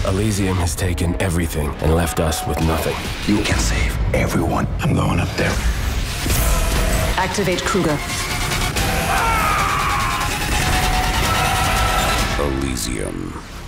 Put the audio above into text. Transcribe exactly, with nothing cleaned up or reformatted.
Elysium has taken everything and left us with nothing. You can save everyone. I'm going up there. Activate Kruger. Elysium.